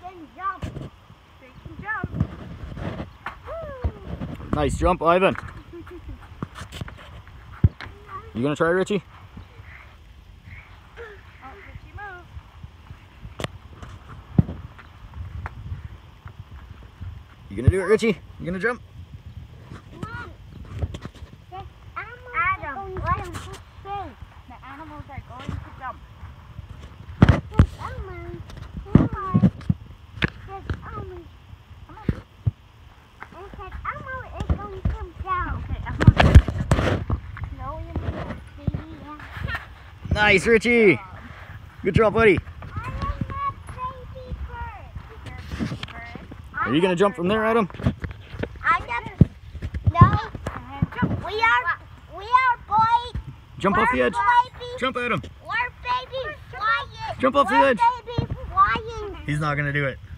can jump. They can jump. Woo. Nice jump, Ivan. You gonna try, Richie? Oh, Richie, move. You gonna do it, Richie? You gonna jump? Mom, Adam, the let him say. The animals are going to jump. Okay, Nice, Richie. Good job, buddy. Are you gonna jump from there, Adam? We are boys. Jump off the edge. Babies. Jump, Adam. We're babies flying. Jump off the edge. We're babies flying. He's not gonna do it.